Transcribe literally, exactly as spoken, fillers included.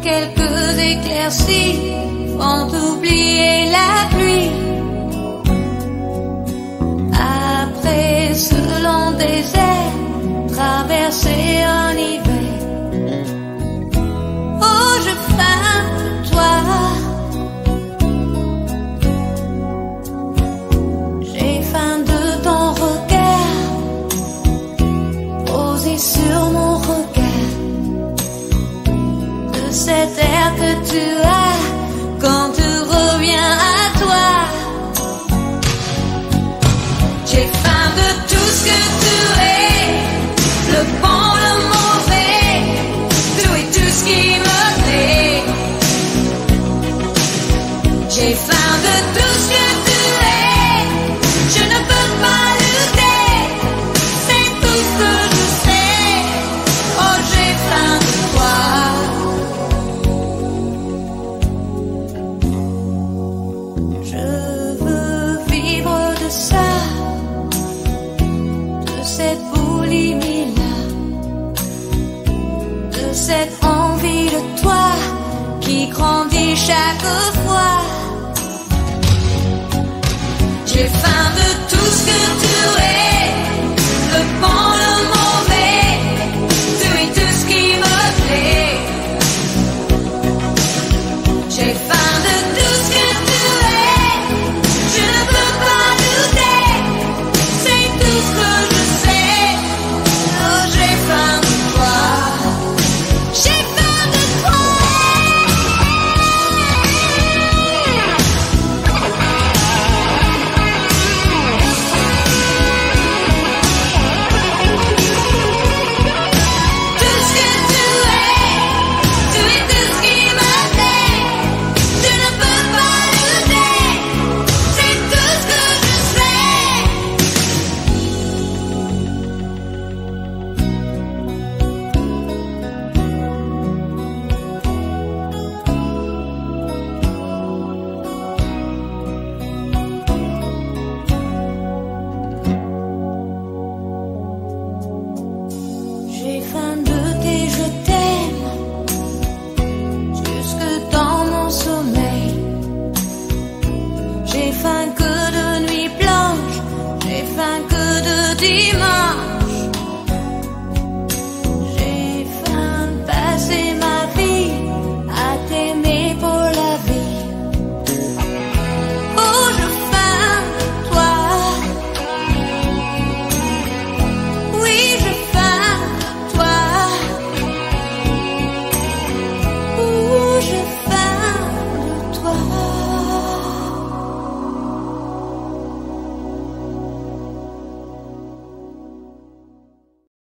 quelques éclaircies font oublier la pluie. Après ce long désert, traverser un hiver. Oh, je faim de toi. J'ai faim de ton regard posé sur mon regard, de cet air que tu as quand tu reviens à toi. J'ai faim de tout ce que tu es, le bon, le mauvais, tout et tout ce qui me plaît. J'ai faim de tout ce que tu es, je ne peux pas lutter, c'est tout ce que je sais. Oh, j'ai faim de toi. Je veux vivre de ça, de cette boulimie-là, de cette envie de toi qui grandit chaque fois. J'ai faim de tout ce que tu es, le bon, le mauvais, tout et tout ce qui me plaît. J'ai faim de tout ce que tu es, je ne peux pas douter, c'est tout ce que je sais. Oh, j'ai faim de toi. J'ai faim de toi. Tout ce que tu es, tout et tout ce qui me plaît, je ne peux pas lutter, c'est tout ce que je sais. J'ai faim de tes je t'aime, jusque dans mon sommeil. J'ai faim que de nuits blanches, j'ai faim que de dimanches.